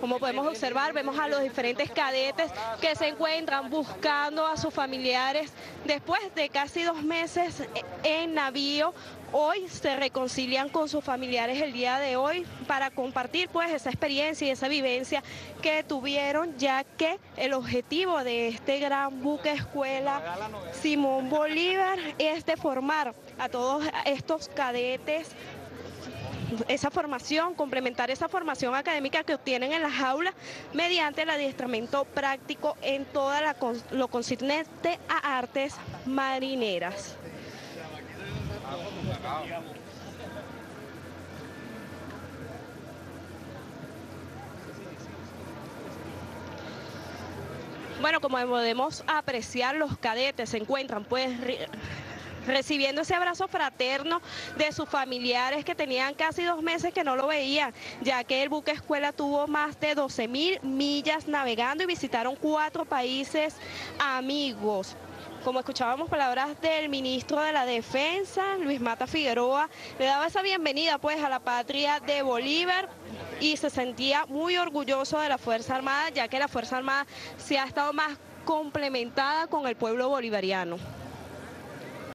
Como podemos observar, vemos a los diferentes cadetes que se encuentran buscando a sus familiares después de casi 2 meses en navío. Hoy se reconcilian con sus familiares el día de hoy para compartir pues esa experiencia y esa vivencia que tuvieron, ya que el objetivo de este gran buque escuela Simón Bolívar es de formar a todos estos cadetes, esa formación, complementar esa formación académica que obtienen en las aulas mediante el adiestramiento práctico en toda lo concerniente a artes marineras. Bueno, como podemos apreciar, los cadetes se encuentran pues recibiendo ese abrazo fraterno de sus familiares que tenían casi 2 meses que no lo veían, ya que el buque escuela tuvo más de 12.000 millas navegando y visitaron 4 países amigos. Como escuchábamos palabras del ministro de la Defensa, Luis Mata Figueroa, le daba esa bienvenida pues a la patria de Bolívar y se sentía muy orgulloso de la Fuerza Armada, ya que la Fuerza Armada se ha estado más complementada con el pueblo bolivariano.